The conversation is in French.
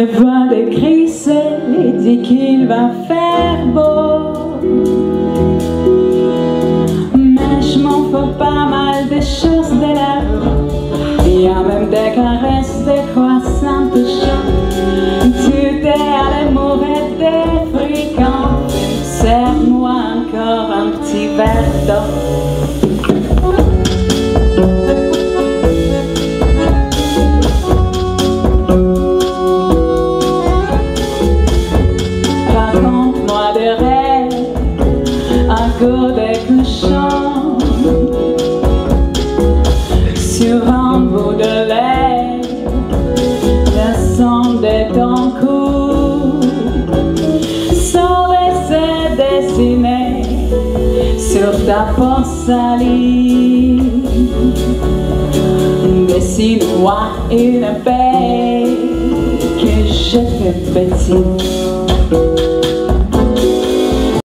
vois des grisets et dit qu'il va faire beau. Mais je m'en fous pas mal des choses de la rue. Il y a même des caresses, des croissants de chat. Tu t'es allé mourir des fréquents. Serre-moi encore un petit verre d'eau. Raconte-moi des rêves, un coup de couchant sur un bout de lait, le son de ton cou, sans laisser dessiner sur ta peau salie. Dessine-moi une paix que je fais petite.